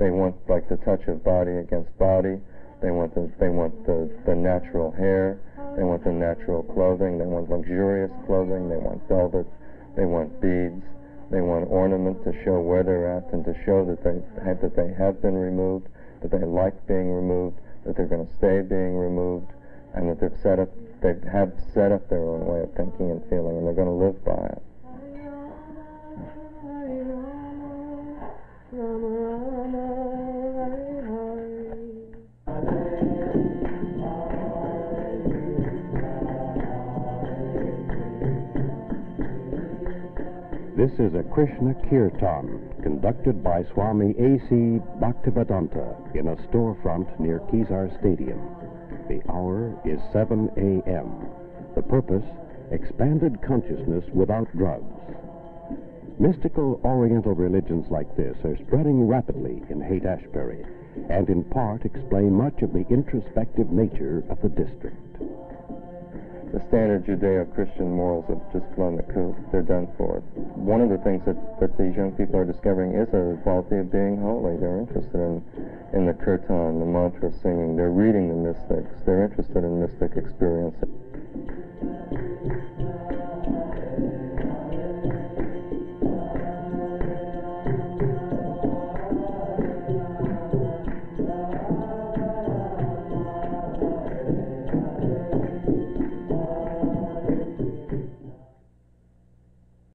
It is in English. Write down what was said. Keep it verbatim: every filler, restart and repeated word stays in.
They want like the touch of body against body. They want the they want the, the natural hair. They want the natural clothing. They want luxurious clothing. They want velvet. They want beads. They want ornament to show where they're at and to show that they have, that they have been removed, that they like being removed, that they're going to stay being removed, and that they've set up they have set up their own way of thinking and feeling, and they're going to live by it. This is a Krishna Kirtan conducted by Swami A C Bhaktivedanta in a storefront near Kezar Stadium. The hour is seven a m The purpose, expanded consciousness without drugs. Mystical Oriental religions like this are spreading rapidly in Haight Ashbury, and in part explain much of the introspective nature of the district. The standard Judeo-Christian morals have just blown the coop. They're done for. One of the things that, that these young people are discovering is a quality of being holy. They're interested in, in the kirtan, the mantra singing. They're reading the mystics. They're interested in mystic experience.